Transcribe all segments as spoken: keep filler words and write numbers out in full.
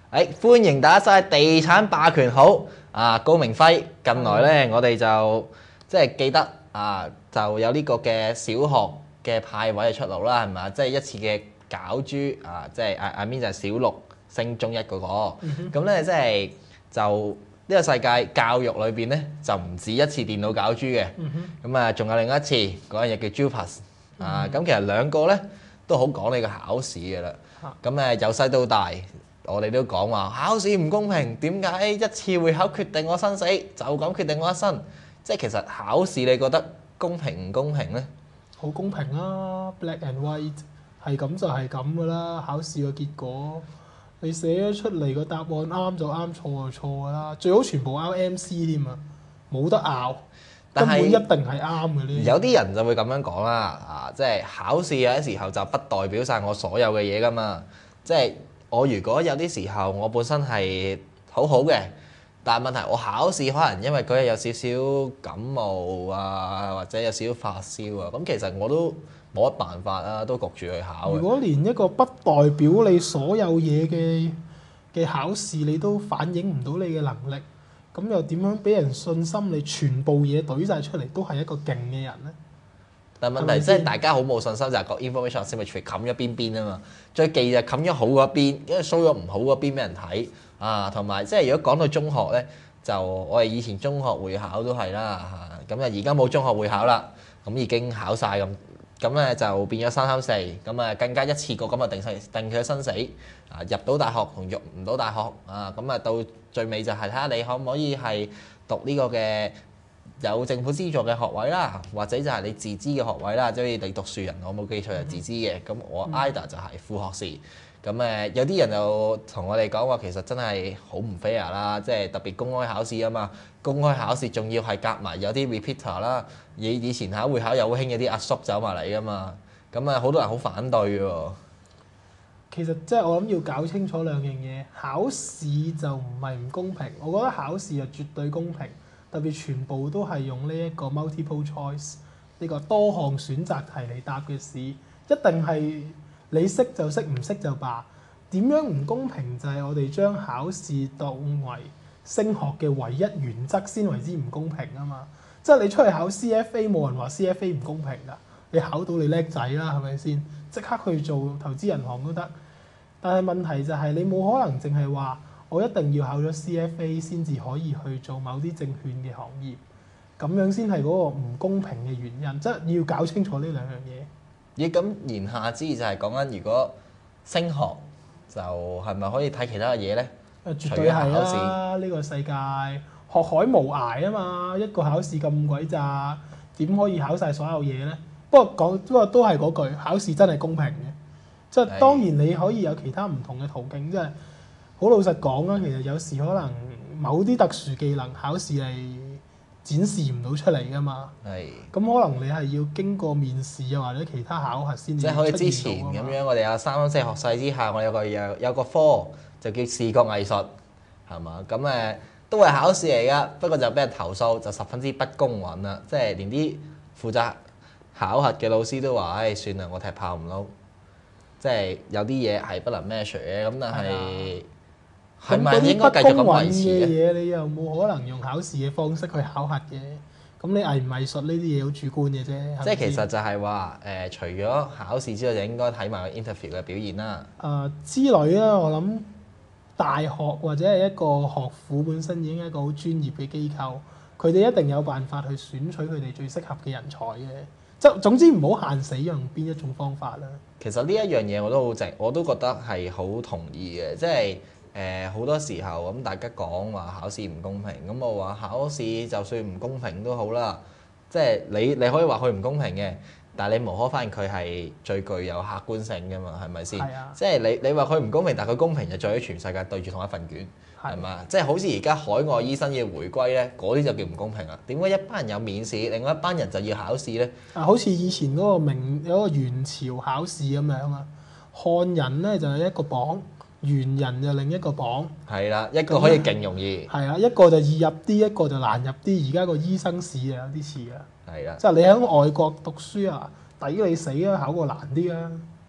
誒，歡迎大家收睇地產霸權好啊！高明輝，近來咧我哋就即係記得啊，就有呢個嘅小學嘅派位嘅出爐啦，係咪？即係一次嘅攪珠啊，即係阿阿 Min 就係小六升中一嗰個，咁咧即係就呢個世界教育裏邊咧就唔止一次電腦攪珠嘅，咁啊仲有另一次嗰樣嘢叫 JUPAS 啊，咁其實兩個咧都好講你個考試嘅啦，咁誒由細到大。我哋都講話考試唔公平，點解一次會考決定我生死，就咁決定我一生？即係其實考試你覺得公平唔公平呢？ 好公平啊 ，black and white 係咁就係咁噶啦。考試個結果你寫咗出嚟個答案啱就啱，錯就錯噶啦。最好全部拗 M C 添啊，冇得拗，根本一定係啱嘅呢。 有啲人就會咁樣講啦，啊，即係考試有啲時候就不代表晒我所有嘅嘢噶嘛，即係。我如果有啲時候我本身係好好嘅，但係問題我考試可能因為嗰日有少少感冒啊，或者有少少發燒啊，咁其實我都冇乜辦法啊，都焗住去考。 如果連一個不代表你所有嘢嘅嘅考試你都反映唔到你嘅能力，咁又點樣俾人信心你全部嘢懟晒出嚟都係一個勁嘅人呢？ 但問題即係大家好冇信心，就係個 information asymmetry 冚咗邊邊啊嘛，最忌就冚咗好嗰邊，因為 show 咗唔好嗰邊俾人睇啊，同埋即係如果講到中學咧，就我哋以前中學會考都係啦嚇，咁啊而家冇中學會考啦，咁已經考晒咁，咁咧就變咗三三四，咁啊更加一次過咁啊定生定佢嘅生死啊，入到大學同入唔到大學啊，咁啊到最尾就係睇下你可唔可以係讀呢個嘅。有政府資助嘅學位啦，或者就係你自資嘅學位啦，即係你讀樹人，我冇記錯係自資嘅。咁我 I D A 就係副學士。咁誒有啲人就同我哋講話，其實真係好唔 fair 啦，即係特別公開考試啊嘛，公開考試仲要係夾埋有啲 repeater 啦。以以前考會考又好興有啲阿叔走埋嚟噶嘛，咁啊好多人好反對喎。 其實即係我諗要搞清楚兩樣嘢，考試就唔係唔公平，我覺得考試就絕對公平。特別全部都係用呢一個 multiple choice 呢個多項選擇題嚟答嘅試，一定係你識就識，唔識就罷。點樣唔公平就係我哋將考試當為升學嘅唯一原則先為之唔公平啊嘛！即係你出去考 C F A 冇人話 C F A 唔公平㗎，你考到你叻仔啦，係咪先？即刻去做投資銀行都得。但係問題就係你冇可能淨係話。我一定要考咗 C F A 先至可以去做某啲證券嘅行業，咁樣先係嗰個唔公平嘅原因，即係要搞清楚呢兩樣嘢。 咦？咁言下之意就係講緊，如果升學就係咪可以睇其他嘅嘢咧？ 誒，絕對係啦！呢個世界學海無涯啊嘛，一個考試咁鬼渣，點可以考晒所有嘢咧？不過講不過都係嗰句，考試真係公平嘅，即係當然你可以有其他唔同嘅途徑，即係。好老實講啦，其實有時可能某啲特殊技能考試係展示唔到出嚟噶嘛。係。咁可能你係要經過面試又或者其他考核先至出現到啊嘛。即係好似之前咁樣，我哋有三三四學制之下，我有個有有個科就叫視覺藝術，係嘛？咁誒都係考試嚟噶，不過就俾人投訴，就十分之不公允啦。即係連啲負責考核嘅老師都話：，唉，算啦，我踢炮唔撈。即係有啲嘢係不能 measure 嘅，咁但係。係咪應該繼續咁維持嘅嘢？你又冇可能用考試嘅方式去考核嘅。咁你藝唔藝術呢啲嘢好主觀嘅啫。 即係其實就係話誒，除咗考試之外，就應該睇埋個 interview 嘅表現啦。 誒、呃、之類啦，我諗大學或者係一個學府本身已經係一個好專業嘅機構，佢哋一定有辦法去選取佢哋最適合嘅人才嘅。即係總之唔好限死用邊一種方法啦。 其實呢一樣嘢我都好正，我都覺得係好同意嘅，即係。誒好、呃、多時候咁大家講話考試唔公平，咁我話考試就算唔公平都好啦，即係你你可以話佢唔公平嘅，但係你無可否認佢係最具有客觀性㗎嘛，係咪先？係啊。即係你你話佢唔公平，但係佢公平就在於全世界對住同一份卷，係嘛、啊？即係好似而家海外醫生要回歸咧，嗰啲就叫唔公平啦。點解一班人有面試，另外一班人就要考試咧？ 啊，好似以前嗰個明有個元朝考試咁樣啊，漢人咧就係一個榜。猿人就另一個榜， 係啦，一個可以勁容易， 係啊，一個就易入啲，一個就難入啲。而家個醫生試啊，有啲似啊， 係啦， 即係你喺外國讀書啊，抵你死啊，考個難啲啊。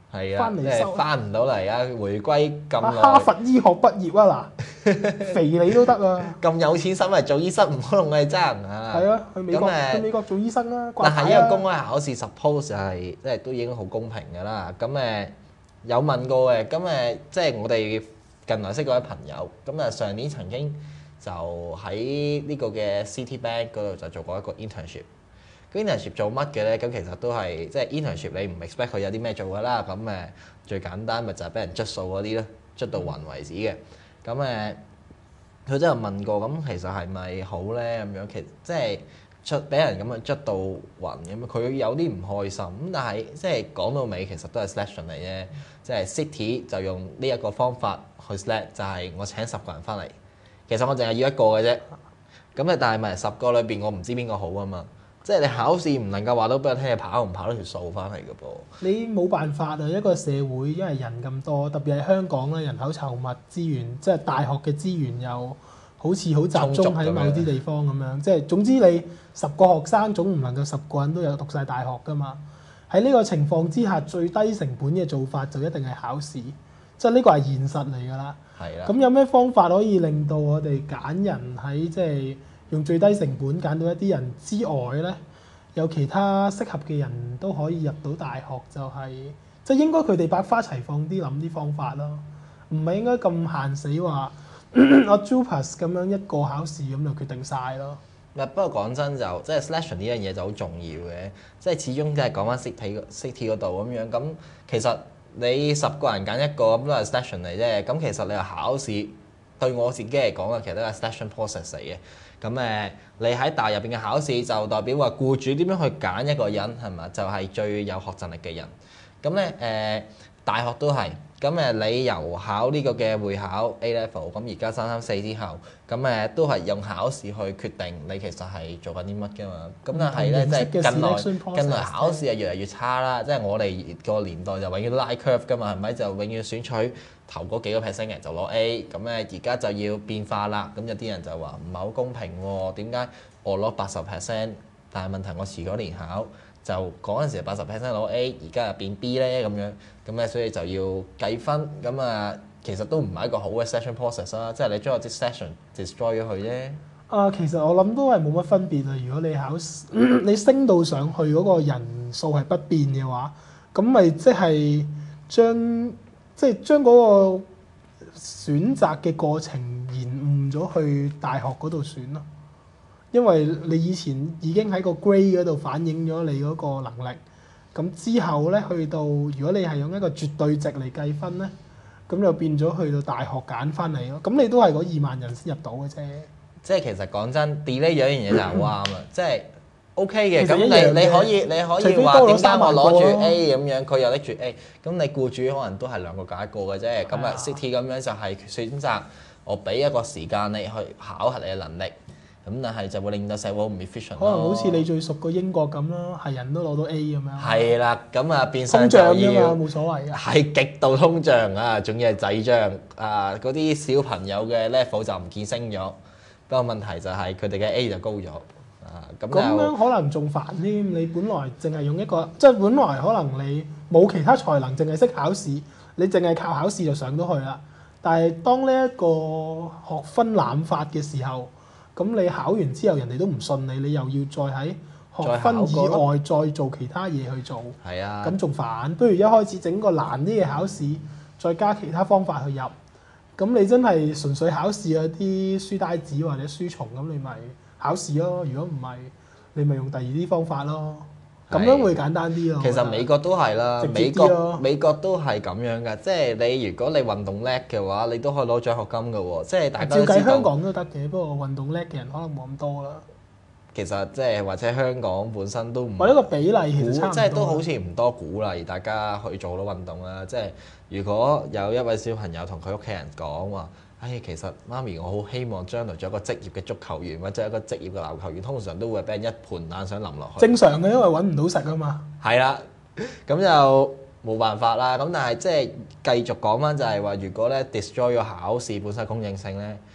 係啊，即係翻嚟收翻唔到嚟啊！回歸咁啊耐， 哈佛醫學畢業啊嗱，肥你都得啊！ 咁有錢使咪做醫生，唔好同我哋爭啊！ 係啊，去美國咁誒去美國做醫生啦，掛但係牌啊呢個公開考試 suppose 係即係都已經好公平㗎啦。咁誒有問過嘅，咁誒即係我哋近來識嗰位朋友，咁啊上年曾經就喺呢個嘅 Citibank 嗰度就做過一個 internship。個 internship 做乜嘅咧？咁其實都係即係 internship 你唔 expect 佢有啲咩做㗎啦。咁誒最簡單咪就係俾人捽數嗰啲咯，捽到暈為止嘅。咁誒佢真係問過，咁其實係咪好咧？咁樣其實即係出俾人咁樣捽到暈咁，佢有啲唔開心。咁但係即係講到尾，其實都係 selection 嚟啫。即係 City 就用呢一個方法去 select，就係我請十個人翻嚟，其實我淨係要一個嘅啫。咁誒，但係咪十個裏邊我唔知邊個好啊嘛？即係你考試唔能夠話到俾我聽，你跑唔跑到條數翻嚟嘅噃。 你冇辦法啊！一個社會因為人咁多，特別係香港咧，人口稠密，資源即係大學嘅資源又好似好集中喺某啲地方咁樣。即係總之你十個學生總唔能夠十個人都有讀晒大學㗎嘛。喺呢個情況之下，最低成本嘅做法就一定係考試，即係呢個係現實嚟㗎啦。 係啦。 咁有咩方法可以令到我哋揀人喺即係用最低成本揀到一啲人之外咧，有其他適合嘅人都可以入到大學，就係即係應該佢哋百花齊放啲諗啲方法咯，唔係應該咁限死話我 JUPAS 咁樣一個考試咁就決定晒咯。 唔不過講真就即係 selection 呢樣嘢就好重要嘅，即係始終即係講翻 City City 嗰度咁樣。咁其實你十個人揀一個咁都係 selection 嚟啫。咁其實你話考試對我自己嚟講啊，其實都係 selection process 嚟嘅。咁誒，你喺大入邊嘅考試就代表話僱主點樣去揀一個人係咪？就係、是、最有學習力嘅人。咁咧誒，大學都係。咁誒，你由考呢個嘅會考 A level，咁而家三三四之後，咁誒都係用考試去決定你其實係做緊啲乜㗎嘛。咁但係咧，即係近來近來考試係越嚟越差啦。即係我哋個年代就永遠都拉 curve 㗎嘛，係咪？就永遠選取頭嗰幾個 percent 嘅人就攞 A。咁咧而家就要變化啦。咁有啲人就話唔係好公平喎，點解我攞八十 percent，但係問題我遲咗年考？就嗰陣時八十 percent 攞 A，而家又變 B 咧咁樣，咁咧所以就要計分，咁啊其實都唔係一個好嘅 selection process 啦，即係你將個啲 selection destroy 咗佢啫。啊， 其實我諗都係冇乜分別啊！如果你考你升到上去嗰個人數係不變嘅話，咁咪即係將即係將嗰個選擇嘅過程延誤咗去大學嗰度選咯。因為你以前已經喺個 grade 嗰度反映咗你嗰個能力，咁之後咧去到如果你係用一個絕對值嚟計分咧，咁就變咗去到大學揀翻嚟咯。咁你都係嗰二萬人先入到嘅啫。 即係其實講真 delay 有一樣嘢就係好啱啊！即係 OK 嘅，咁你你可以你可以話點解我攞住 A 咁樣，佢又拎住 A，咁你僱主可能都係兩個揀一個嘅啫。咁啊 City 咁樣就係選擇我俾一個時間你去考核你嘅能力。咁但係就會令到社會唔 efficient 可能好似你最熟個英國咁咯，係人都攞到 A 咁樣。 係啦，咁啊變相通就脹啫要嘛，冇所謂嘅。 係極度通脹啊，仲要係滯脹啊！嗰啲小朋友嘅 level 就唔見升咗，不過問題就係佢哋嘅 A 就高咗啊！咁咁樣可能仲煩添。你本來淨係用一個，即係本來可能你冇其他才能，淨係識考試，你淨係靠考試就上到去啦。但係當呢一個學分濫發嘅時候，咁你考完之後，人哋都唔信你，你又要再喺學分以外再做其他嘢去做， 係啊， 咁仲煩。不如一開始整個難啲嘅考試，再加其他方法去入。咁你真係純粹考試嗰啲書呆子或者書蟲，咁你咪考試咯。如果唔係，你咪用第二啲方法咯。咁樣會簡單啲咯。 其實美國都係啦，美國美國都係咁樣㗎。即係你如果你運動叻嘅話，你都可以攞獎學金㗎喎。即係大家都知道。照計香港都得嘅，不過運動叻嘅人可能冇咁多啦。 其實即係或者香港本身都唔， 或者個比例其實差唔多， 即係都好似唔多鼓勵大家去做到運動啦。即係如果有一位小朋友同佢屋企人講話，唉，其實媽咪，我好希望將來做一個職業嘅足球員或者一個職業嘅籃球員，通常都會俾人一盆冷水淋落去。 正常嘅，因為揾唔到食啊嘛。 係啦，咁就冇辦法啦。咁但係即係繼續講翻就係話，如果咧 destroy 咗考試本身公正性咧，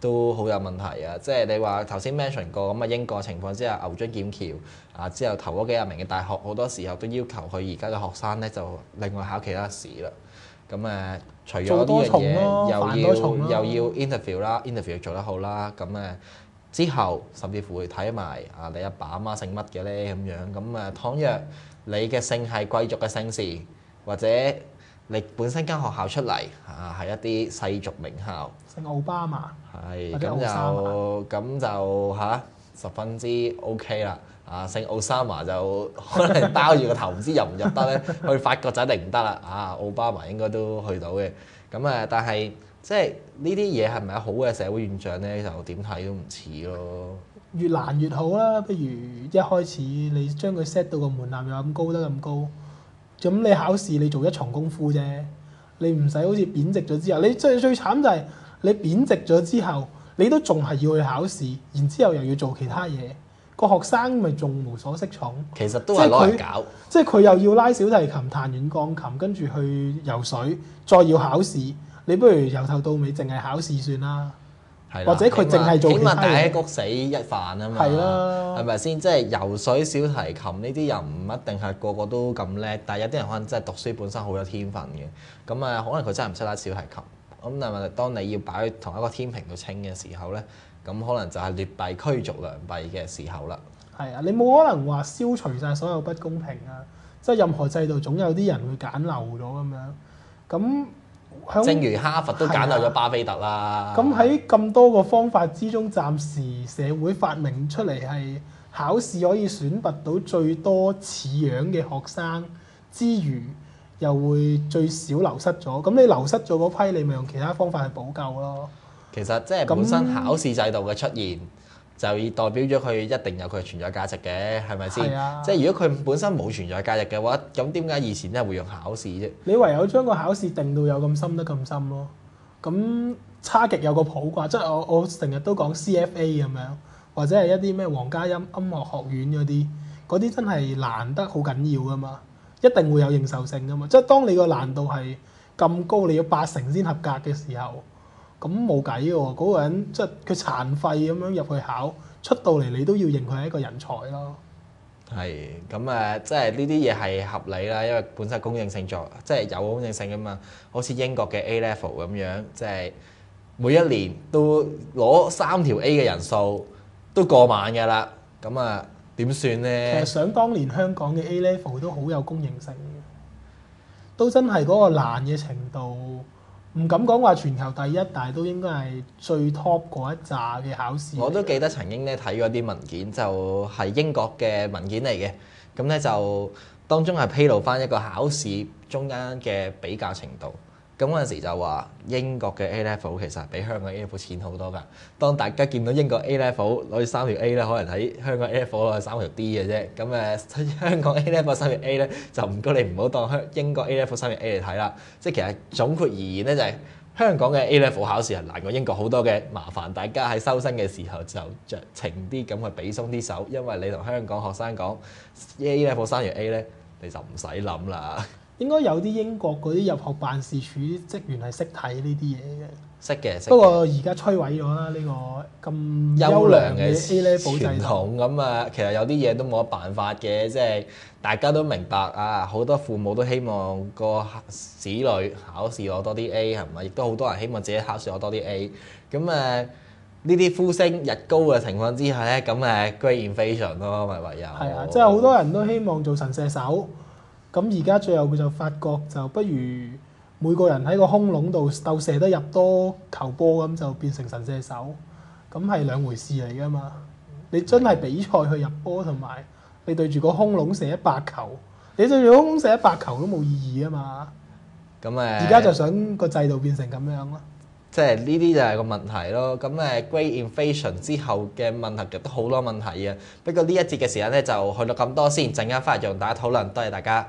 都好有問題啊！即係你話頭先 mention 過咁嘅英國情況之下，牛津劍橋啊之後頭嗰幾廿名嘅大學好多時候都要求佢而家嘅學生咧就另外考其他試啦。咁誒、呃，除咗呢樣嘢，又要又要 interview 啦 ，interview 做得好啦，咁誒之後甚至乎會睇埋啊你阿爸阿媽姓乜嘅咧咁樣。咁誒，倘若你嘅姓係貴族嘅姓氏，或者你本身間學校出嚟啊，係一啲世俗名校， 姓奧巴馬， 係咁就咁就嚇、啊、十分之 OK 啦。啊，姓奧沙瑪就可能包住個頭，唔知入唔入得咧？去法國就一定唔得啦。啊，奧巴馬應該都去到嘅。咁誒，但係即係呢啲嘢係咪好嘅社會現象咧？就點睇都唔似咯。 越難越好啦，不如一開始你將佢 set 到個門檻又咁高得咁高。咁你考試你做一重功夫啫，你唔使好似貶值咗之後，你最最慘就係你貶值咗之後，你都仲係要去考試，然之後又要做其他嘢，個學生咪仲無所適從。 其實都係攞嚟搞， 即係佢又要拉小提琴、彈完鋼琴，跟住去游水，再要考試。你不如由頭到尾淨係考試算啦。或者佢淨係做其他嘢，起碼大家谷死一飯啊嘛，係啦，係咪先？即係游水、小提琴呢啲又唔一定係個個都咁叻，但係有啲人可能真係讀書本身好有天分嘅，咁啊可能佢真係唔識拉小提琴，咁但係當你要擺喺同一個天平度稱嘅時候咧，咁可能就係劣幣驅逐良幣嘅時候啦。係啊，你冇可能話消除晒所有不公平啊！即係任何制度總有啲人會揀漏咗咁樣，咁。正如哈佛都揀漏咗巴菲特啦。咁喺咁多個方法之中，暫時社會發明出嚟係考試可以選拔到最多似樣嘅學生之餘，又會最少流失咗。咁你流失咗嗰批，你咪用其他方法去補救咯。其實即係本身考試制度嘅出現，就代表咗佢一定有佢存在價值嘅，係咪先？啊、即係如果佢本身冇存在價值嘅話，咁點解以前真係會用考試啫？你唯有將個考試定到有咁深得咁深咯。咁差極有個譜啩，即係我我成日都講 C F A 咁樣，或者係一啲咩皇家音音樂學院嗰啲，嗰啲真係難得好緊要噶嘛，一定會有認受性噶嘛。即係當你個難度係咁高，你要八成先合格嘅時候。咁冇計嘅喎，嗰個人即係佢殘廢咁樣入去考，出到嚟你都要認佢係一個人才咯。係，咁誒，即係呢啲嘢係合理啦，因為本身公認性作，即係有公認性㗎嘛。好似英國嘅 A level 咁樣，即係每一年都攞三條 A 嘅人數都過萬㗎啦。咁啊點算咧？其實想當年香港嘅 A level 都好有公認性嘅，都真係嗰個難嘅程度。唔敢講話全球第一，但係都應該係最 top 嗰一紮嘅考試。我都記得曾經咧睇過啲文件，就係英國嘅文件嚟嘅。咁咧就當中係披露翻一個考試中間嘅比較程度。咁嗰陣時就話英國嘅 A level 其實係比香港 A level 淺好多㗎。當大家見到英國 A level 攞住三條 A 咧，可能喺香港 A level 攞住三條 D 嘅啫。咁誒香港 A level 三條 A 咧，就唔該你唔好當香英國 A level 三條 A 嚟睇啦。即係其實總括而言咧，就係香港嘅 A level 考試係難過英國好多嘅，麻煩大家喺收生嘅時候就酌情啲咁去俾鬆啲手，因為你同香港學生講 A level 三條 A 咧，你就唔使諗啦。應該有啲英國嗰啲入學辦事處啲職員係識睇呢啲嘢嘅，識嘅。不過而家摧毀咗啦，呢個咁優良嘅 A level 傳統咁啊，其實有啲嘢都冇乜辦法嘅，即係大家都明白啊，好多父母都希望個子女考試攞多啲 A 係咪？亦都好多人希望自己考試攞多啲 A。咁誒呢啲呼聲日高嘅情況之下咧，咁誒 Great Inflation 咯，咪唯有係啊，即係好多人都希望做神射手。咁而家最後佢就發覺就不如每個人喺個空籠度鬥射得入多球波咁就變成神射手，咁係兩回事嚟㗎嘛。你真係比賽去入波同埋你對住個空籠射一百球，你對住個空籠射一百球都冇意義㗎嘛。咁誒，而家就想個制度變成咁樣咯。即係呢啲就係個問題咯。咁誒 Great Inflation 之後嘅問題其實都好多問題啊。不過呢一節嘅時間咧就去到咁多先，陣間翻嚟再同大家討論。多謝大家。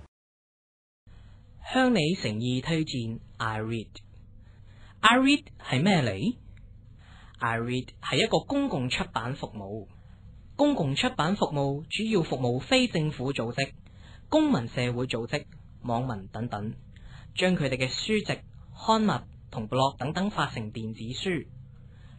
向你誠意推薦 iRead。iRead 係咩嚟？iRead 係一個公共出版服務。公共出版服務主要服務非政府組織、公民社會組織、網民等等，將佢哋嘅書籍、刊物同 blog 等等發成電子書。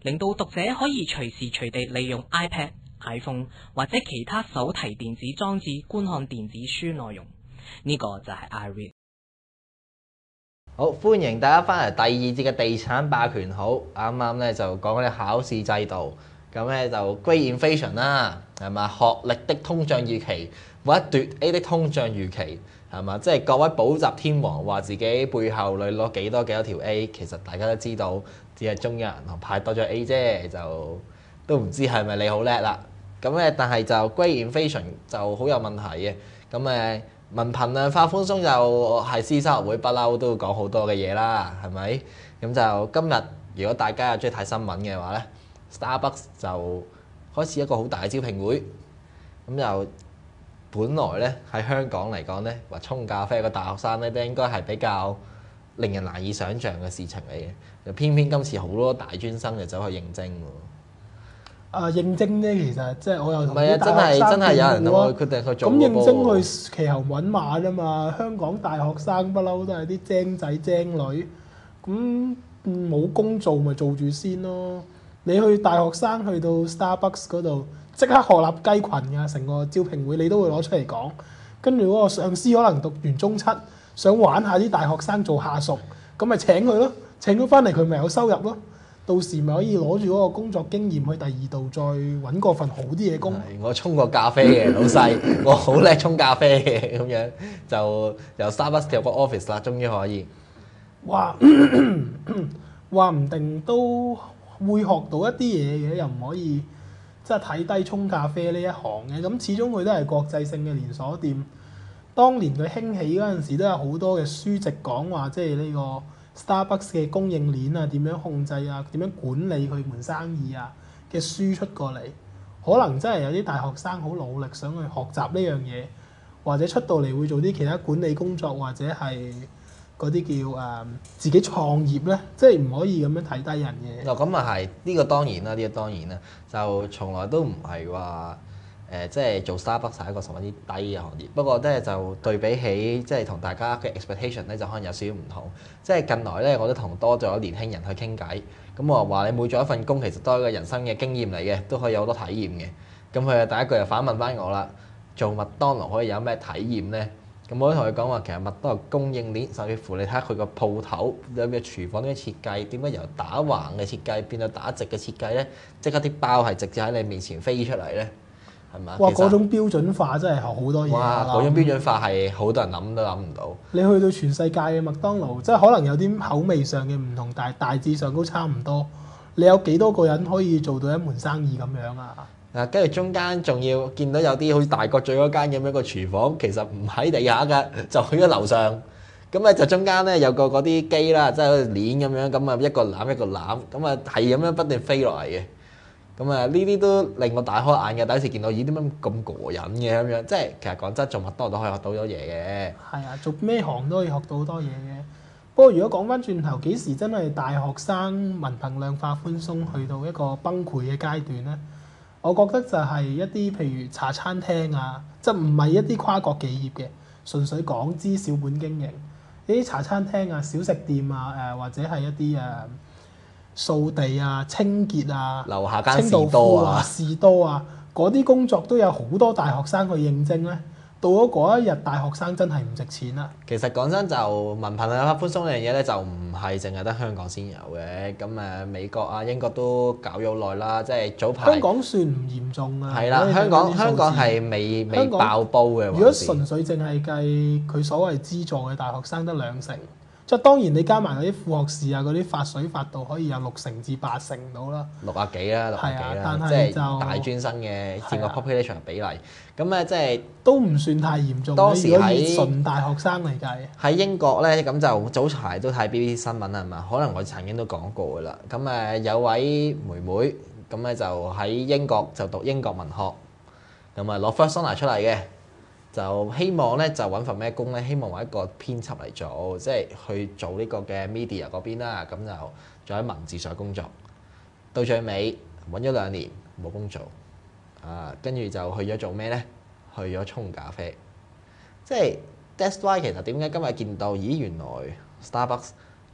令到讀者可以隨時隨地利用 iPad、iPhone 或者其他手提電子裝置觀看電子書內容。呢、這個就係 iRead。 好，歡迎大家翻嚟第二節嘅地產霸權好。啱啱咧就講嗰啲考試制度，咁咧就 Great Inflation 啦，係嘛？學歷的通脹預期，或者奪 A 的通脹預期，係嘛？即係各位補習天王話自己背後你攞幾多幾多條 A，其實大家都知道，只係中央銀行派多咗 A 啫，就都唔知係咪你好叻啦。咁咧，但係就 Great Inflation 就好有問題嘅。咁誒。文憑量化寬鬆就係師生學會不嬲都講好多嘅嘢啦，係咪？咁就今日如果大家又中意睇新聞嘅話咧 ，Starbucks 就開始一個好大嘅招聘會。咁就本來咧喺香港嚟講咧，話沖咖啡個大學生咧都應該係比較令人難以想像嘅事情嚟嘅，就偏偏今次好多大專生就走去應徵喎。 啊，應徵咧，其實即係我又同啲大學生傾過，決定去做。 咁應徵去騎牛揾馬啫嘛。香港大學生不嬲都係啲精仔精女，咁冇工做咪做住先咯。你去大學生去到 Starbucks 嗰度，即刻學立雞群㗎，成個招聘會你都會攞出嚟講。跟住嗰個上司可能讀完中七，想玩下啲大學生做下屬，咁咪請佢咯。請咗翻嚟佢咪有收入咯。到時咪可以攞住嗰個工作經驗去第二度再揾個份好啲嘅工。 我沖過咖啡嘅老細，我好叻沖咖啡嘅，咁樣就由 Starbucks 有個 office 啦，終於可以。 話話唔定都會學到一啲嘢嘅，又唔可以即係睇低沖咖啡呢一行嘅。咁始終佢都係國際性嘅連鎖店。當年佢興起嗰陣時，都有好多嘅書籍講話，即係呢個。Starbucks 嘅供應鏈啊，點樣控制啊，點樣管理佢門生意啊嘅書出過嚟，可能真係有啲大學生好努力想去學習呢樣嘢，或者出到嚟會做啲其他管理工作，或者係嗰啲叫誒、呃、自己創業咧，即係唔可以咁樣睇低人嘅。 哦，咁啊係，呢個當然啦，呢個當然啦，就從來都唔係話。誒、呃、即係做 Starbucks 係一個十分之低嘅行業，不過咧就對比起即係同大家嘅 expectation 咧就可能有少少唔同。即係近來咧我都同多咗年輕人去傾偈，咁我話你每做一份工其實都係一個人生嘅經驗嚟嘅，都可以有好多體驗嘅。咁佢第一句就反問翻我啦，做麥當勞可以有咩體驗咧？咁我都同佢講話，其實麥當勞供應鏈，甚至乎你睇下佢個鋪頭有嘅廚房啲設計，點解由打橫嘅設計變到打直嘅設計咧？即刻啲包係直接喺你面前飛出嚟咧？ 哇！嗰種標準化真係學好多嘢。 哇！嗰種標準化係好多人諗都諗唔到。 你去到全世界嘅麥當勞，即係可能有啲口味上嘅唔同，但係大致上都差唔多。你有幾多個人可以做到一門生意咁樣啊？ 嗱，跟住中間仲要見到有啲好似大角咀嗰間咁樣個廚房，其實唔喺地下㗎，就去咗樓上。咁咧就中間咧有個嗰啲機啦，即係好似鏈咁樣，咁啊一個攬一個攬，咁啊係咁樣不斷飛落嚟嘅。咁啊，呢啲都令我大開眼嘅。第一次見到，咦點解咁過癮嘅咁樣？即係其實講真，做麥當勞都可以學到咗嘢嘅。係啊，做咩行都可以學到好多嘢嘅。不過如果講翻轉頭，幾時真係大學生文憑量化寬鬆去到一個崩潰嘅階段咧？我覺得就係一啲譬如茶餐廳啊，即係唔係一啲跨國企業嘅，純粹港資小本經營。呢啲茶餐廳啊、小食店啊、誒、呃、或者係一啲誒。呃掃地啊、清潔啊、 樓下間清道士多啊、士多啊，嗰啲工作都有好多大學生去應徵咧。到咗嗰一日，大學生真係唔值錢啦。 其實講真，就文憑量化寬鬆呢樣嘢咧，就唔係淨係得香港先有嘅。咁誒，美國啊、英國都搞咗好耐啦。即係早排香港算唔嚴重啊。 係啦，香港香港係未未爆煲嘅。 如果純粹淨係計佢所謂資助嘅大學生得兩成。即係當然，你加埋嗰啲副學士啊，嗰啲發水發到可以有六成至八成到啦。 六啊幾啦，六啊幾啦，即係大專生嘅佔個 population 比例。咁咧即係都唔算太嚴重。 當時喺純大學生嚟計。 喺英國咧，咁就早排都睇 B B C 新聞係嘛？可能我曾經都講過㗎啦。咁誒有位妹妹咁咧就喺英國就讀英國文學，咁啊攞 First Honours 出嚟嘅。就希望咧就揾份咩工咧？希望揾一個編輯嚟做，即係去做呢個嘅 media 嗰邊啦。咁就做喺文字上工作。到最尾揾咗兩年冇工做，啊，跟住就去咗做咩咧？去咗沖咖啡。即係 that's why 其實點解今日見到，咦原來 Starbucks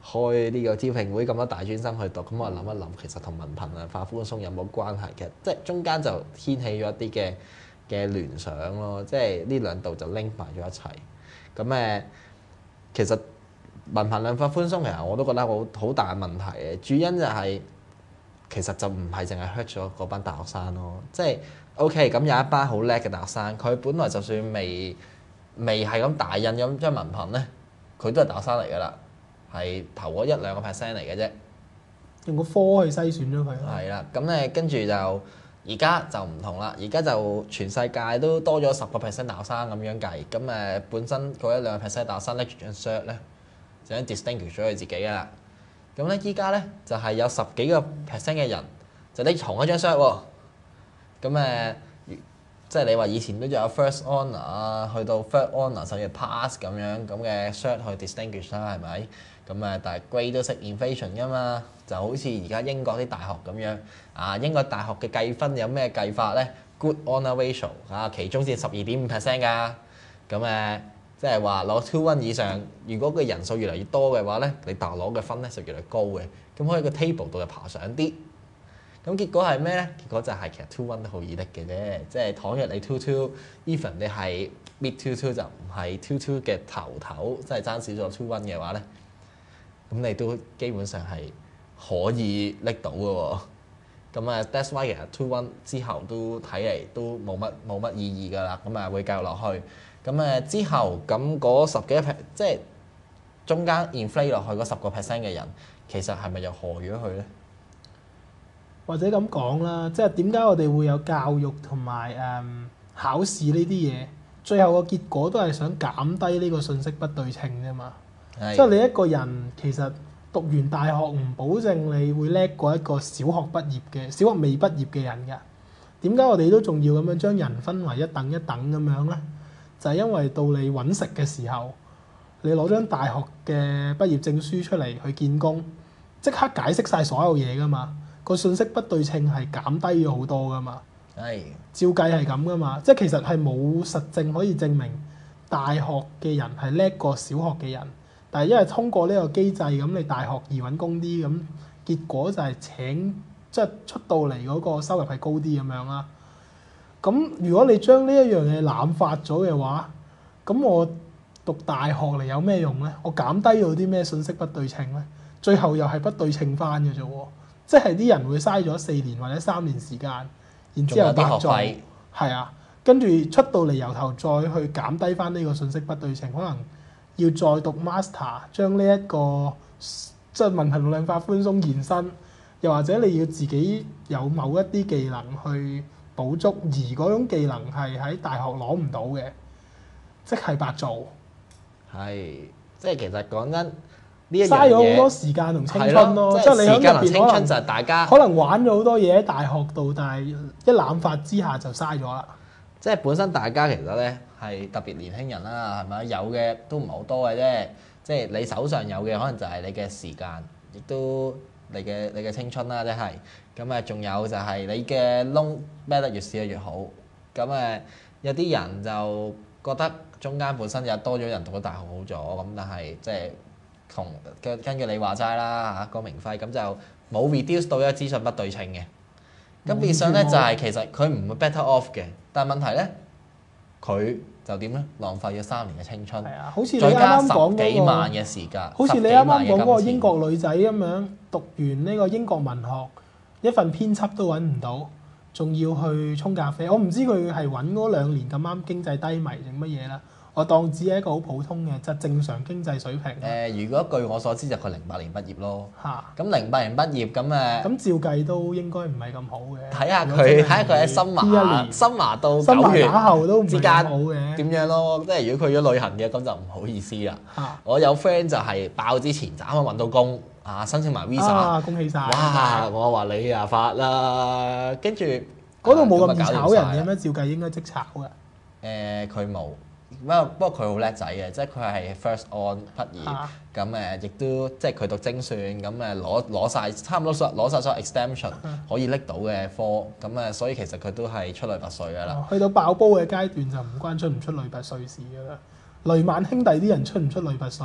開呢個招聘會咁多大專生去讀，咁我諗一諗，其實同文憑量化寬鬆有冇關係嘅？即係中間就掀起咗一啲嘅嘅聯想咯，即係呢兩度就拎埋咗一齊。咁誒，其實文憑量化寬鬆其實我都覺得好好大問題嘅，主因就係、是、其實就唔係淨係 hurt 咗嗰班大學生咯，即係 OK 咁有一班好叻嘅大學生，佢本來就算未未係咁大印咁張文憑咧，佢都係大學生嚟㗎啦。係投嗰一兩個 percent 嚟嘅啫， 用個科去篩選咗佢。 係啦，咁咧跟住就而家就唔同啦，而家就全世界都多咗十個 percent 大學生咁樣計，咁誒本身嗰一兩個 percent 大學生拎住張 cert 咧，就已經 distinguish 咗佢自己㗎啦。咁咧依家咧就係、是、有十幾個 percent 嘅人就拎同一張 cert 喎，咁誒即係你話以前都仲有 first honour 啊，去到 third honour 甚至 pass 咁樣咁嘅 cert 去 distinguish 啦，係咪？咁誒，但係 grade 都識 inflation 㗎嘛，就好似而家英國啲大學咁樣啊。英國大學嘅計分有咩計法咧 ？Good honour ratio 啊，其中先十二點五 percent 㗎。咁誒，即係話攞 two one 以上，如果個人數越嚟越多嘅話咧，你大學攞嘅分咧就越嚟越高嘅。咁可以個 table 度就爬上啲。咁結果係咩咧？結果就係其實 two one 都好易得嘅啫。即係倘若你 two two，even 你係 mid two two 就唔係 two two 嘅頭頭，即係爭少咗 two one 嘅話咧。咁你都基本上係可以拎到嘅喎，咁啊 that's why 其實 two one 之後都睇嚟都冇乜冇乜意義㗎啦，咁啊會繼續落去，咁誒之後咁嗰十幾 percent 即係中間 inflate 落去嗰十個 percent 嘅人，其實係咪又害咗佢咧？ 或者咁講啦，即係點解我哋會有教育同埋誒考試呢啲嘢？最後個結果都係想減低呢個信息不對稱啫嘛。即係你一個人其實讀完大學唔保證你會叻過一個小學畢業嘅小學未畢業嘅人㗎。點解我哋都仲要咁樣將人分為一等一等咁樣咧？就係因為到你揾食嘅時候，你攞張大學嘅畢業證書出嚟去見工，即刻解釋晒所有嘢㗎嘛。個信息不對稱係減低咗好多㗎嘛。 係照計係咁㗎嘛。即係其實係冇實證可以證明大學嘅人係叻過小學嘅人。但係因為通過呢個機制，咁你大學易揾工啲，咁結果就係請即係出到嚟嗰個收入係高啲咁樣啦。咁如果你將呢一樣嘢濫發咗嘅話，咁我讀大學嚟有咩用咧？我減低咗啲咩信息不對稱咧？最後又係不對稱翻嘅啫喎，即係啲人會嘥咗四年或者三年時間，然之後白做，係啊，跟住出到嚟由頭再去減低翻呢個信息不對稱，可能要再讀 master，將呢、這、一個即係文憑量化寬鬆延伸，又或者你要自己有某一啲技能去補足，而嗰種技能係喺大學攞唔到嘅，即係白做。 係，即係其實講緊呢一樣嘢， 嘥咗好多時間同青春咯。即係你喺入邊可能就係大家可能玩咗好多嘢喺大學度，但係一攬發之下就嘥咗啦。 即係本身大家其實咧係特別年輕人啦，係咪？有嘅都唔係好多嘅啫。即係你手上有嘅可能就係你嘅時間，亦都你嘅你嘅青春啦，即係咁啊。仲有就係你嘅窿孭得越少越好。咁誒有啲人就覺得中間本身有多咗人讀咗大學好咗，咁但係即係同根根據你話齋啦嚇，江明輝咁就冇 reduce 到一個資訊不對稱嘅。咁變相咧就係其實佢唔會 better off 嘅，但係問題咧佢就點咧？浪費咗三年嘅青春， 係啊，好似你再加啱啱講十幾萬嘅時間， 好似你啱啱講嗰個英國女仔咁樣，讀完呢個英國文學，一份編輯都揾唔到，仲要去沖咖啡。我唔知佢係揾嗰兩年咁啱經濟低迷定乜嘢啦。我當只係一個好普通嘅，就正常經濟水平。誒、 呃，如果據我所知就佢零八年畢業咯。嚇、 啊！ 咁零八年畢業咁誒，咁照計都應該唔係咁好嘅。 睇下佢，睇下佢喺深華，深華到九月打後都之間點樣咯？即係如果佢去咗旅行嘅，咁就唔好意思啦。啊、我有 friend 就係爆之前就啱啱揾到工，啊申請埋 visa， 啊恭喜晒！ 哇！我話你啊發啦，跟住嗰度冇咁易炒人嘅咩？照計應該即炒嘅。 誒，佢冇。不過不過佢好叻仔嘅，即係佢係 first on 畢業，咁誒亦都即係佢讀精算，咁誒攞攞曬差唔多攞晒所有 extension 可以拎到嘅科，咁誒所以其實佢都係出類拔萃㗎啦。 去到爆煲嘅階段就唔關出唔出類拔萃事㗎啦。雷曼兄弟啲人出唔出類拔萃啊？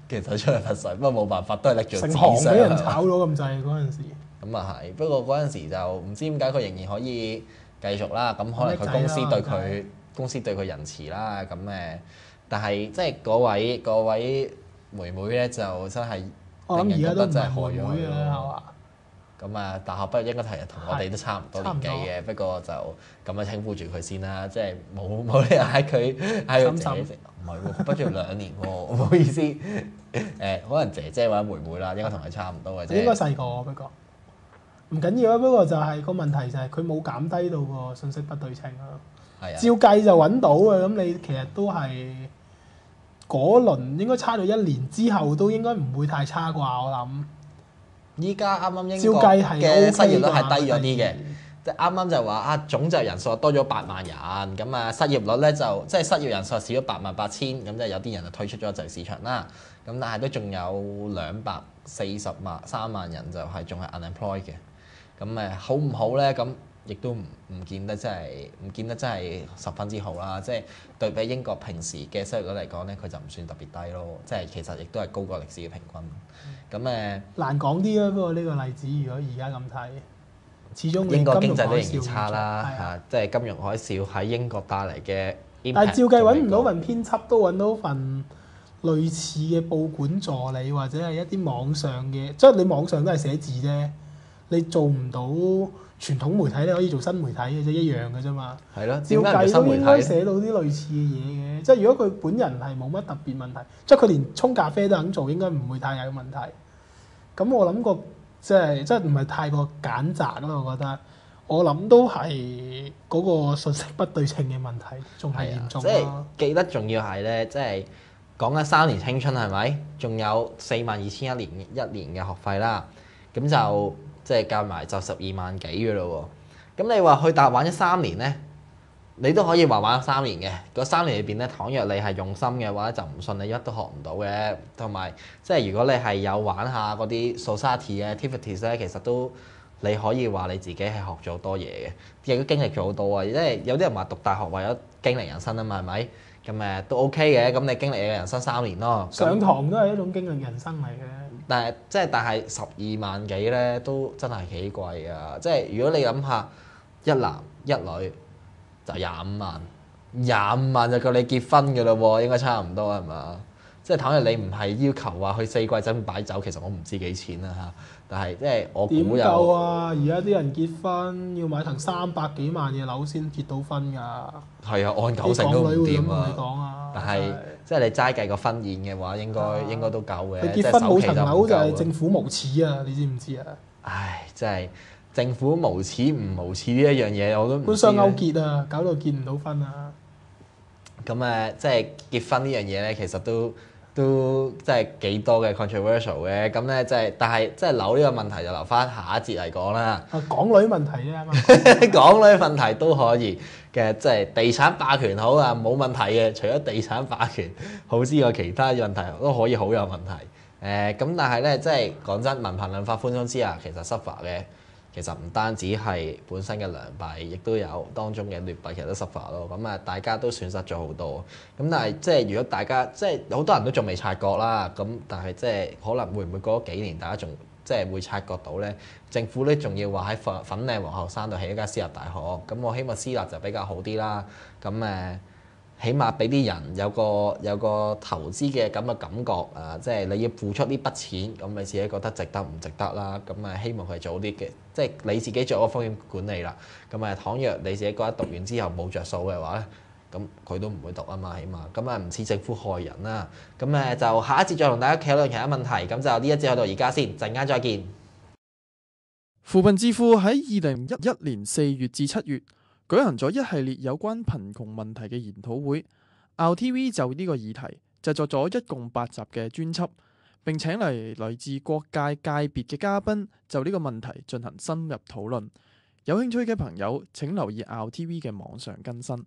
其實出嚟罰水，不過冇辦法，都係拎住成紙行俾人箱。 炒咗咁滯嗰陣時。 咁啊係，不過嗰陣時就唔知點解佢仍然可以繼續啦。咁可能佢公司對佢公司對佢仁慈啦。咁誒，但係即係嗰位嗰位妹妹咧，就真係我諗而家都唔係真係害咗妹妹佢啦，係嘛？ 咁啊，大學畢業應該係同我哋都差唔多年紀嘅，不過就咁樣稱呼住佢先啦，即係冇冇理由嗌佢嗌佢姐姐，唔係喎，畢咗業兩年喎，唔好意思，誒、可能姐姐或者妹妹啦，應該同佢差唔多嘅啫。 應該細個不過唔緊要啊，不過就係、個問題就係佢冇減低到個信息不對稱咯。 係啊， 照計就揾到嘅，咁你其實都係嗰輪應該差咗一年之後，都應該唔會太差啩，我諗。 依家啱啱英照國計係嘅 OK 失業率係㗎低咗啲嘅，即係啱啱就話啊總就業人數多咗八萬人，咁啊失業率咧就即係失業人數少咗八萬八千，咁即係有啲人就退出咗就業市場啦。咁但係都仲有兩百四十萬三萬人就係仲係 unemployed 嘅。咁誒好唔好咧？咁亦都唔唔見得真係唔見得真係十分之好啦。即係對比英國平時嘅失業率嚟講咧，佢就唔算特別低咯。即係其實亦都係高過歷史嘅平均。咁誒。 難講啲啊，不過呢個例子如果而家咁睇，始終英國經濟都仍然然差啦係啊嚇，即係金融海嘯喺英國帶嚟嘅 impact。 但係照計揾唔到仲未份編輯，都揾到份類似嘅報館助理，或者係一啲網上嘅，即係你網上都係寫字啫，你做唔到傳統媒體，你可以做新媒體嘅啫，一樣嘅啫嘛。 係咯， 照點解唔計做新媒都應該體？ 寫到啲類似嘅嘢嘅，即係如果佢本人係冇乜特別問題，即係佢連沖咖啡都肯做，應該唔會太有問題。咁我諗個即係即係唔係太過揀擇咯，我覺得。我諗都係嗰個信息不對稱嘅問題，仲係嚴重即係咯。 記得仲要係咧，即係講緊三年青春係咪？仲有四萬二千一年一年嘅學費啦，咁就即係加埋就十二萬幾嘅咯喎。咁你話去大學玩咗三年咧？你都可以話玩三年嘅，嗰三年裏邊咧，倘若你係用心嘅話，就唔信你一都學唔到嘅。同埋即係如果你係有玩下嗰啲 society 嘅 activities 咧，其實都你可以話你自己係學咗好多嘢嘅，亦都經歷咗好多啊。因為有啲人話讀大學為咗經歷人生啊嘛，係咪？咁誒都 OK 嘅，咁你經歷你嘅人生三年咯。 上堂都係一種經歷人生嚟嘅。 但係即係但係十二萬幾咧，都真係幾貴啊！即係如果你諗下一男一女。就廿五萬，廿五萬就夠你結婚嘅咯喎，應該差唔多係嘛？即係倘若你唔係要求話去四季酒擺酒，其實我唔知幾錢啦嚇。但係即係我點估有夠啊！而家啲人結婚要買層三百幾萬嘅樓先結到婚㗎。 係啊，按九成都唔啲港女會咁掂同你啊！ 講啊！ 但係即係你齋計個婚宴嘅話，應該、 啊應該都夠嘅。 佢即係結婚冇層首期就唔樓就係夠啊政府無恥啊！你知唔知啊？ 唉，真係政府無恥唔無恥呢一樣嘢，我都唔知官商勾咧。 結啊，搞到結唔到婚啊！ 咁誒，即係結婚呢樣嘢咧，其實都都即係幾多嘅 controversial 嘅。咁咧，即係但係即係樓呢個問題就留翻下一節嚟講啦。 啊，港女問題啫，啱啱港女問題都可以嘅，即係地產霸權好啊，冇問題嘅。除咗地產霸權好之外，其他問題都可以好有問題。誒咁，但係咧，即係講真，文憑論法寬鬆之下，其實 suffer 嘅。其實唔單止係本身嘅良弊，亦都有當中嘅劣弊，其實都 suffer 咯。咁啊，大家都損失咗好多。咁但係即係如果大家即係好多人都仲未察覺啦，咁但係即係可能會唔會過咗幾年，大家仲即係會察覺到咧？政府咧仲要話喺粉粉嶺皇后山度起一間私立大學，咁我希望私立就比較好啲啦。咁誒。起碼俾啲人有個有個投資嘅咁嘅感覺啊，即係你要付出呢筆錢，咁你自己覺得值得唔值得啦？咁啊，希望佢早啲嘅，即係你自己做個風險管理啦。咁啊，倘若你自己覺得讀完之後冇着數嘅話咧，咁佢都唔會讀啊嘛，起碼咁啊唔似政府害人啦。咁誒就下一節再同大家討論其他問題。咁就呢一節去到而家先，陣間再見。 扶貧智庫喺二零一一年四月至七月，舉行咗一系列有關貧窮問題嘅研討會 ，R T V 就呢個議題製作咗一共八集嘅專輯，並請嚟嚟自各界界別嘅嘉賓就呢個問題進行深入討論。有興趣嘅朋友請留意 R T V 嘅網上更新。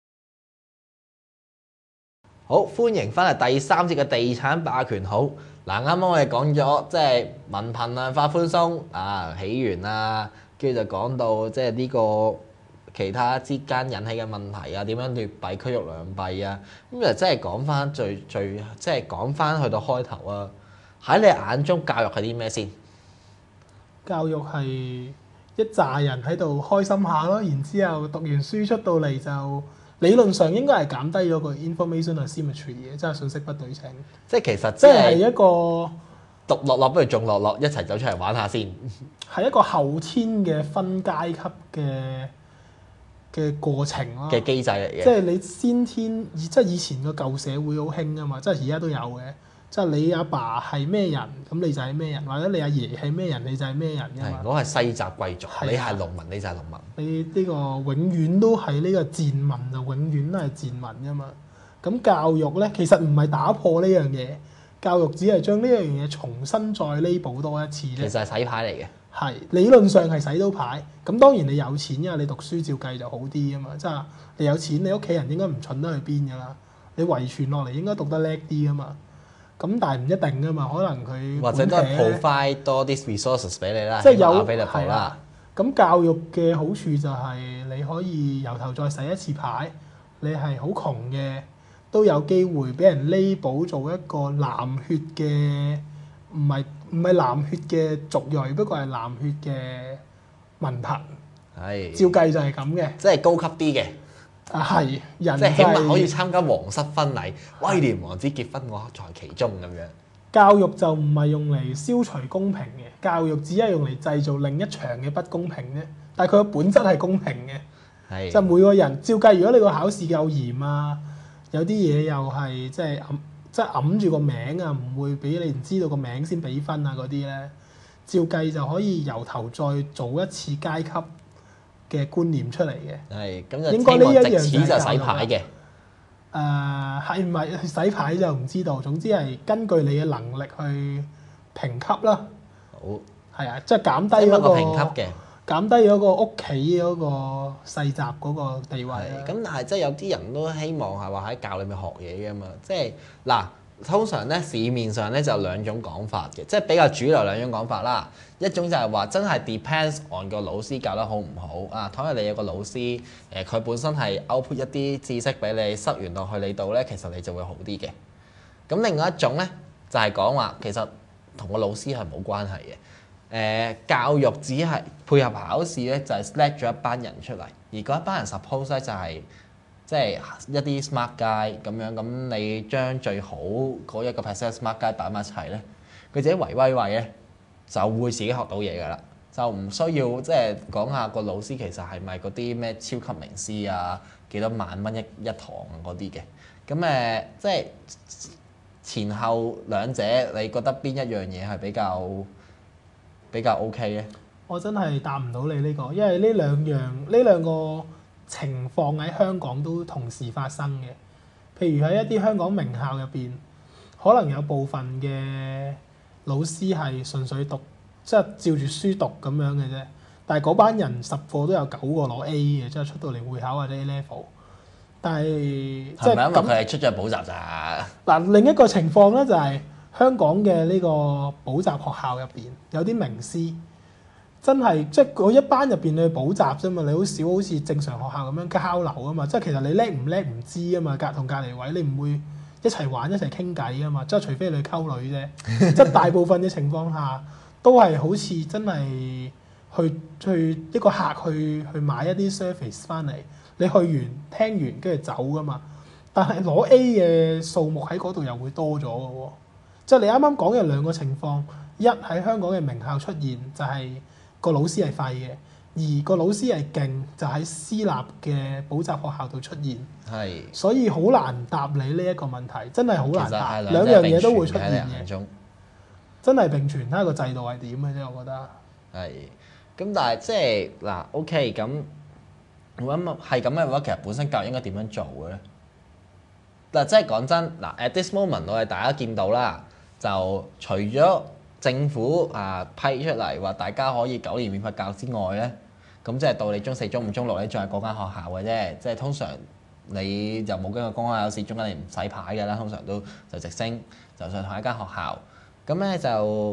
好，歡迎翻嚟第三節嘅地產霸權好。嗱，啱啱我哋講咗即係文憑量化寬鬆啊起源啊，跟住就講到即係呢個。 其他之間引起嘅問題啊，點樣劣幣驅逐良幣啊，咁就真係講翻最最即係講翻去到開頭啊！喺你眼中教育係啲咩先？ 教育係一紮人喺度開心下咯，然之後讀完書出到嚟就理論上應該係減低咗個 information asymmetry 嘅，即係信息不對稱。 即係其實即係係一個獨樂樂不如眾樂樂，一齊走出嚟玩下先。 係一個後天嘅分階級嘅嘅過程咯。 嘅機制嚟嘅。 即係你先天，即係以前個舊社會好興啊嘛，即係而家都有嘅。即係你阿爸係咩人，咁你就係咩人；或者你阿爺係咩人，你就係咩人㗎嘛。 係，我係世襲貴族， 係啊你係農民，你就係農民。 你呢個永遠都係呢個賤民，就永遠都係賤民㗎嘛。咁教育咧，其實唔係打破呢樣嘢，教育只係將呢樣嘢重新再 label 多一次啫。 其實係洗牌嚟嘅。 係理論上係洗到牌，咁當然你有錢，因為你讀書照計就好啲啊嘛。即係你有錢，你屋企人應該唔蠢得去邊㗎啦。你遺傳落嚟應該讀得叻啲㗎嘛。咁但係唔一定㗎嘛，可能佢或者都係 provide 多啲 resources 俾你啦， 即係有俾你補啦。 咁教育嘅好處就係你可以由頭再洗一次牌，你係好窮嘅都有機會俾人 label 做一個藍血嘅，唔係唔係藍血嘅族裔，不過係藍血嘅文憑。 係。 照計就係咁嘅。 即係高級啲嘅。 啊係，人即係起就係碼可以參加皇室婚禮，威廉王子結婚，我在其中咁樣。 教育就唔係用嚟消除公平嘅，教育只係用嚟製造另一場嘅不公平啫。但係佢嘅本質係公平嘅， 係。 即係每個人照計，如果你個考試夠嚴啊，有啲嘢又係即係揞即係揞住個名啊，唔會俾你唔知道個名先俾分啊嗰啲咧，照計就可以由頭再做一次階級嘅觀念出嚟嘅。 係，咁就應該呢一樣藉此就就係洗牌嘅。 誒係唔係洗牌就唔知道，總之係根據你嘅能力去評級啦。 好。 係啊，即係減低即係一個嗰個評級嘅。 減低咗個屋企嗰個世襲嗰個地位啦。 咁但係即係有啲人都希望係話喺教裏面學嘢㗎嘛，即係嗱，通常咧市面上咧就有兩種講法嘅，即係比較主流兩種講法啦。一種就係話真係 depends on 個老師教得好唔好啊。倘若你有個老師誒，佢、呃、本身係 output 一啲知識俾你，塞完落去你度咧，其實你就會好啲嘅。咁另外一種咧就係講話其實同個老師係冇關係嘅。誒、呃、教育只係配合考試咧，就係 select 咗一班人出嚟，而嗰一班人 suppose 咧就係即係一啲 smart guy 咁樣，咁你將最好嗰一個 percent smart guy 擺埋一齊咧，佢自己維威位咧就會自己學到嘢㗎啦，就唔需要即係講下個老師其實係咪嗰啲咩超級名師啊，幾多萬蚊一一堂啊嗰啲嘅，咁誒、呃、即係前後兩者，你覺得邊一樣嘢係比較比較 OK 咧？ 我真係答唔到你呢個，因為呢兩樣呢兩個情況喺香港都同時發生嘅。譬如喺一啲香港名校入邊，可能有部分嘅老師係純粹讀，即係照住書讀咁樣嘅啫。但係嗰班人十個都有九個攞 A 嘅，即係出到嚟會考或者 A level。但係即係係咪因為佢係出咗補習咋？ 嗱，另一個情況咧就係香港嘅呢個補習學校入邊有啲名師，真係即係嗰一班入邊你去補習啫嘛，你好少好似正常學校咁樣交流啊嘛，即係其實你叻唔叻唔知啊嘛，隔同隔離位你唔會一齊玩一齊傾偈啊嘛，即係除非你溝女啫，即係大部分嘅情況下都係好似真係去去一個客去去買一啲 service 翻嚟，你去完聽完跟住走噶嘛，但係攞 A 嘅數目喺嗰度又會多咗嘅喎。即係你啱啱講嘅兩個情況，一喺香港嘅名校出現就係、是、個老師係廢嘅，而個老師係勁就喺私立嘅補習學校度出現。係，所以好難答你呢一個問題，真係好難答。兩樣嘢都會出現嘅，真係並存，睇下個制度係點嘅啫，我覺得。係， 咁但係即係嗱 ，OK，咁我諗係咁嘅話，其實本身教育應該點樣做嘅咧？嗱，即係講真，嗱 ，at this moment 我哋大家見到啦。就除咗政府啊批出嚟話大家可以九年免費教之外咧，咁即係到你中四、中五、中六咧，仲係嗰間學校嘅啫。即係通常你就冇經過公開考試，中間你唔使牌嘅啦。通常都就直升就上同一間學校。咁咧就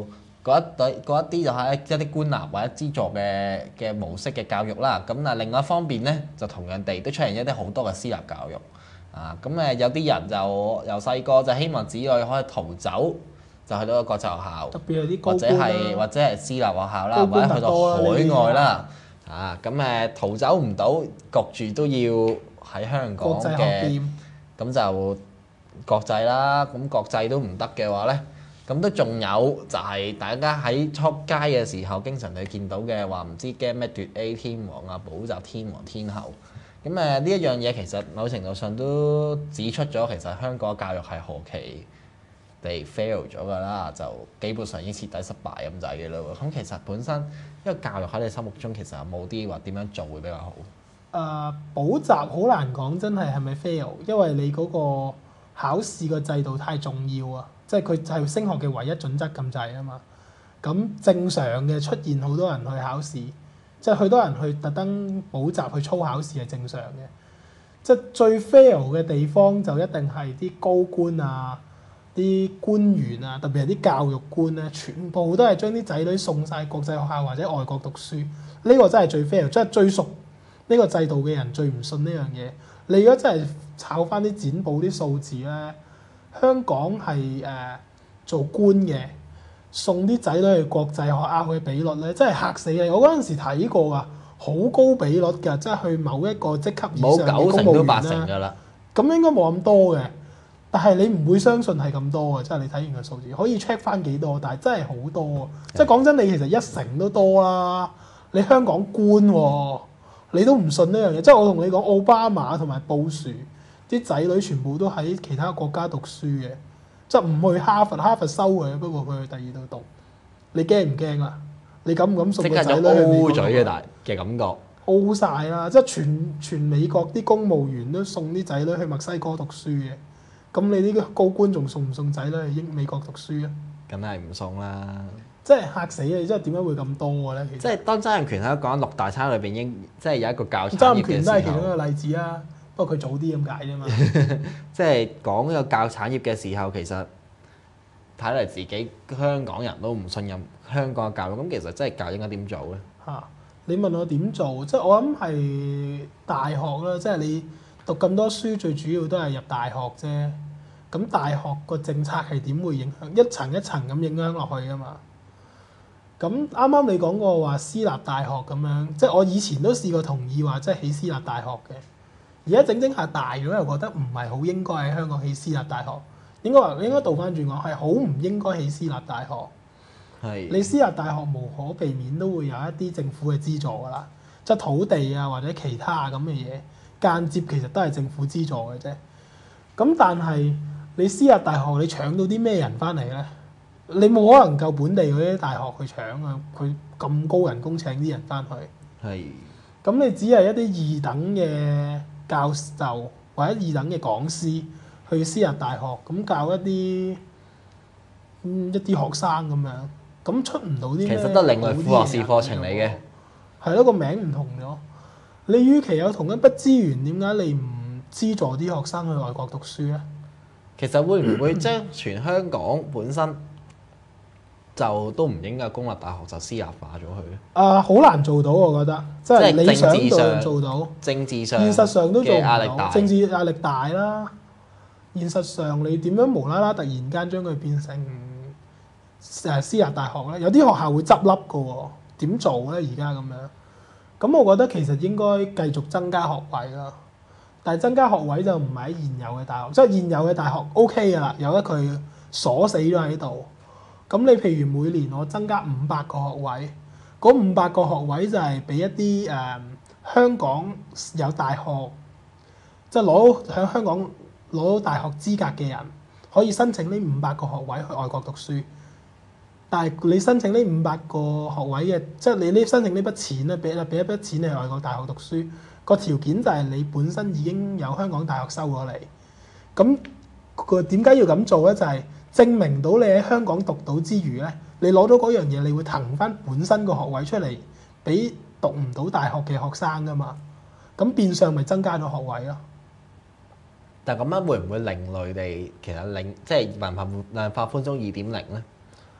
嗰一對嗰一啲就係一啲官立或者資助嘅嘅模式嘅教育啦。咁啊另外一方面咧，就同樣地都出現一啲好多嘅私立教育啊。咁誒有啲人就由細個就希望子女可以逃走，就去到一個國際學校， 特別係啲高或者官啦係或者係私立學校啦，或高官者去到特多啦海呢啲外啦。啊，咁誒逃走唔到，焗住都要喺香港國際學嘅， 店咁就國際啦。咁國際都唔得嘅話咧，咁都仲有就係大家喺出街嘅時候，經常你見到嘅話，唔知驚咩奪 A 天王啊、補習天王天后。咁誒呢一樣嘢其實某程度上都指出咗，其實香港嘅教育係何其地 fail 咗㗎啦，就基本上已經徹底失敗咁滯嘅啦喎。咁其實本身因為教育喺你心目中其實有冇啲話點樣做會比較好？ 誒、呃、補習好難講，真係係咪 fail？因為你嗰個考試個制度太重要啊，即係佢就係升學嘅唯一準則咁滯啊嘛。咁正常嘅出現好多人去考試，即係好多人去特登補習去操考試係正常嘅。即係最 fail 嘅地方就一定係啲高官啊、啲官員啊，特別係啲教育官咧，全部都係將啲仔女送晒國際學校或者外國讀書。呢個真係最 fail，即係最熟呢個制度嘅人最唔信呢樣嘢。你如果真係炒翻啲剪報啲數字咧，香港係誒、呃、做官嘅送啲仔女去國際學校嘅比率咧，真係嚇死你！我嗰陣時睇過㗎，好高比率㗎，即係去某一個職級以冇上嘅九成都八公務員啦。 成㗎啦。 咁應該冇咁多嘅，但係你唔會相信係咁多嘅，即係你睇完個數字可以 check 翻幾多，但係真係好多啊！即係講真，你其實一成都多啦。你香港官喎，你都唔信呢樣嘢。即係我同你講，奧巴馬同埋布殊啲仔女全部都喺其他國家讀書嘅，即係唔去哈佛，哈佛收嘅，不過佢去第二度讀。你驚唔驚啊？你敢唔敢送即刻就個仔女去美國 O 嘴嘅大嘅感覺。 O 晒啦！即係全全美國啲公務員都送啲仔女去墨西哥讀書嘅，咁你呢個高官仲送唔送仔女去英美國讀書啊？ 梗係唔送啦！ 即係嚇死你！即係點解會咁多嘅咧？其實即係當曾蔭權喺講六大產業裏邊，應即係有一個教產曾蔭業嘅權都係其中一時候， 個例子啊。不過佢早啲咁解啫嘛。 即係講呢個教產業嘅時候，其實睇嚟自己香港人都唔信任香港嘅教育。咁其實真係教應該點做咧？ 嚇！你問我點做？即係我諗係大學啦，即係你讀咁多書，最主要都係入大學啫。咁大學個政策係點會影響？一層一層咁影響落去㗎嘛。咁啱啱你講過話私立大學咁樣，即係我以前都試過同意話即係起私立大學嘅。而家整整下大咗，又覺得唔係好應該喺香港起私立大學。應該話應該倒翻轉講，係好唔應該起私立大學。 係你私立大學無可避免都會有一啲政府嘅資助㗎啦，即係土地啊或者其他咁嘅嘢，間接其實都係政府資助嘅啫。咁但係你私立大學你搶到啲咩人翻嚟咧？你冇可能夠本地嗰啲大學去搶啊！佢咁高人工請啲人翻去， 係咁你只係一啲二等嘅教授或者二等嘅講師去私立大學咁教一啲嗯一啲學生咁樣。咁出唔到啲咩？ 其實都另類副學士課程嚟嘅。 係咯，個名唔同咗。你與其有同一筆資源，點解你唔資助啲學生去外國讀書咧？ 其實會唔會將全香港本身就都唔應該公立大學就私立化咗佢咧？ 啊，好難做到，我覺得，即係即係理想政治上度做到， 政治上現實上都做唔到。 嘅壓力大。 政治壓力大啦。現實上你點樣無啦啦突然間將佢變成誒私立大學咧？有啲學校會執笠㗎喎，點做咧？而家咁樣，咁我覺得其實應該繼續增加學位啦。但係增加學位就唔係喺現有嘅大學，即係現有嘅大學 O K 㗎啦，由得佢鎖死咗喺度。咁你譬如每年我增加五百個學位，嗰五百個學位就係俾一啲誒、呃、香港有大學，即係攞喺香港攞到大學資格嘅人，可以申請呢五百個學位去外國讀書。但係你申請呢五百個學位嘅，即係你呢申請呢筆錢咧，俾啦俾一筆錢你去外國大學讀書，個條件就係你本身已經有香港大學收咗你。咁佢點解要咁做咧？就係、是、證明到你喺香港讀到之餘咧，你攞到嗰樣嘢，你會騰翻本身個學位出嚟，俾讀唔到大學嘅學生噶嘛。咁變相咪增加咗學位咯。 但咁樣會唔會另類地其實另即係文化文化寬鬆二點零咧？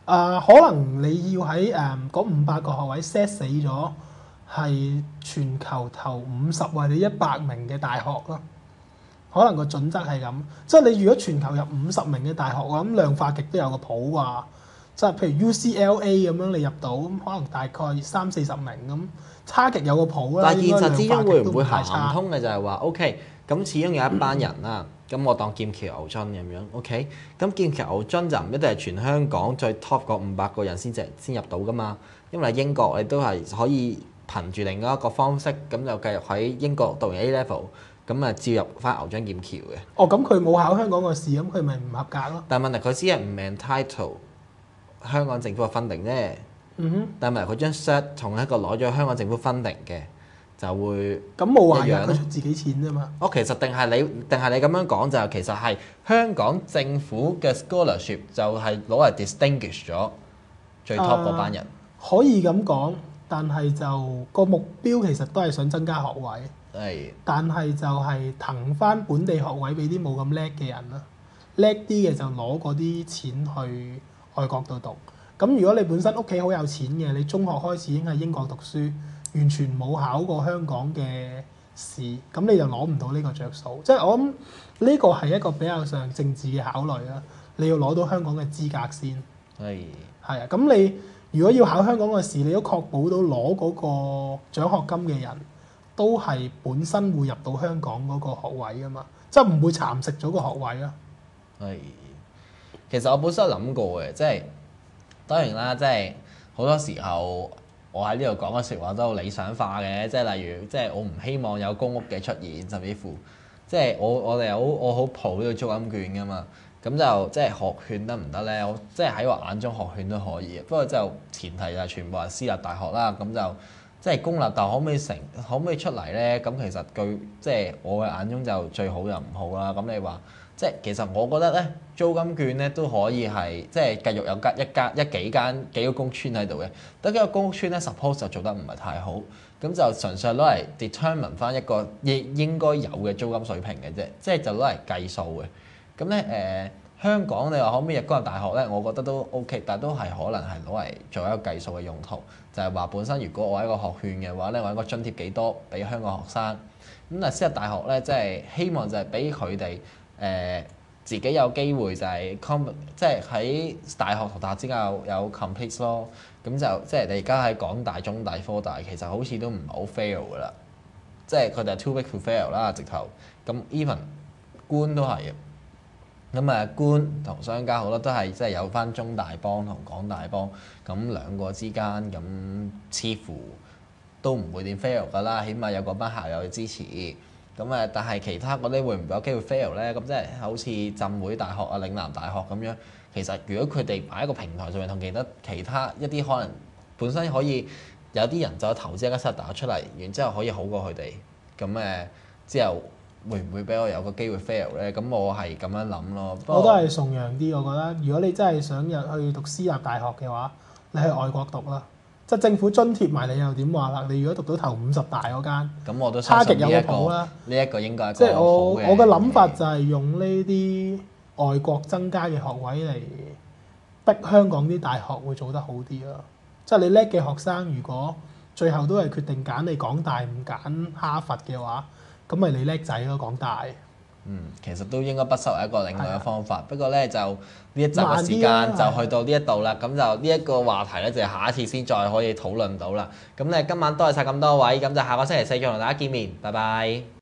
啊、可能你要喺誒嗰五百個學位 set 死咗，係全球頭五十或者一百名嘅大學咯。可能個準則係咁，即係你如果全球有五十名嘅大學，我諗量化極都有個譜啩。即係譬如 U C L A 咁樣你入到，咁可能大概三四十名咁，差極有個譜啦。 但係現實之中會唔會行行唔通嘅就係話 OK，咁始終有一班人啦，咁、嗯、我當劍橋牛津咁樣 OK，咁劍橋牛津就唔一定係全香港最 top 嗰五百個人先至先入到噶嘛，因為英國你都係可以憑住另外一個方式，咁就繼續喺英國讀完 A level。咁啊，照入翻牛津劍橋嘅。 哦，咁佢冇考香港個試，咁佢咪唔合格咯？ 但係問題佢只係唔 entitle 香港政府嘅 funding 啫。 嗯哼。 但係問題佢張 cert 同一個攞咗香港政府 funding 嘅，就會咁冇話嘅， 佢出自己錢啫嘛。 我其實定係你定係你咁樣講就係其實係香港政府嘅 scholarship 就係攞嚟 distinguish 咗最 top 嗰班人。 啊、可以咁講，但係就個目標其實都係想增加學位。 係， 但係就係騰翻本地學位俾啲冇咁叻嘅人啦，叻啲嘅就攞嗰啲錢去外國度讀。咁如果你本身屋企好有錢嘅，你中學開始已經喺英國讀書，完全冇考過香港嘅試，咁你就攞唔到呢個着數。即係我諗呢個係一個比較上政治嘅考慮啦。你要攞到香港嘅資格先。 係。 係啊，咁你如果要考香港嘅試，你都確保到攞嗰個獎學金嘅人，都係本身會入到香港嗰個學位㗎嘛，即係唔會蠶食咗個學位啊。 係，其實我本身有諗過嘅，即係當然啦，即係好多時候我喺呢度講嘅説話都好理想化嘅，即係例如即係我唔希望有公屋嘅出現，甚至乎即係我我哋好我好抱呢個租金券㗎嘛，咁就即係學券得唔得咧？我即係喺我眼中學券都可以，不過就前提就係全部係私立大學啦，咁就。即係公立大學可唔可以成可唔可以出嚟咧？咁其實據即係我嘅眼中就最好又唔好啦。咁你話即係其實我覺得咧，租金券咧都可以係即係繼續有間一間一幾間幾個公村喺度嘅。得幾個公屋村咧 suppose 就做得唔係太好，咁就純粹攞嚟 determine 翻一個應應該有嘅租金水平嘅啫，即係就攞嚟計數嘅。咁咧誒香港你話可唔可以入公立大學咧？我覺得都 OK，但係都係可能係攞嚟做一個計數嘅用途，就係話本身如果我一個學券嘅話咧，我一個津貼幾多俾香港學生，咁但係私立大學咧，即係希望就係俾佢哋誒自己有機會就係 com 即係喺大學同大學之間有有 complete 咯，咁就即係你而家喺港大、中大、科大，其實好似都唔係好 fail 噶啦，即係佢哋係 too big to fail 啦，直頭咁 even 官都係嘅。咁啊，官同商家好多都係即係有翻中大幫同港大幫，咁兩個之間咁似乎都唔會點 fail 㗎啦，起碼有嗰班校友嘅支持。咁啊，但係其他嗰啲會唔會有機會 fail 咧？咁即係好似浸會大學啊、嶺南大學咁樣，其實如果佢哋擺喺個平台上面同其他其他一啲可能本身可以有啲人就投資一間新大學出嚟，然之後可以好過佢哋，咁誒之後。會唔會俾我有個機會 fail 咧？咁我係咁樣諗咯。 我都係崇洋啲，我覺得如果你真係想入去讀私立大學嘅話，你去外國讀啦。即係政府津貼埋你又點話啦？你如果讀到頭五十大嗰間， 咁我都差極有個呢一個譜啦。 呢一個應該係即係我我嘅諗法就係用呢啲外國增加嘅學位嚟逼香港啲大學會做得好啲咯。即係你叻嘅學生，如果最後都係決定揀你港大唔揀哈佛嘅話，咁咪你叻仔咯，港大。 嗯，其實都應該不失為一個另外嘅方法。不過咧，就呢一集嘅時間就去到呢一度啦。咁就呢一個話題咧，就下一次先再可以討論到啦。咁咧，今晚多謝晒咁多位，咁就下個星期四再同大家見面。拜拜。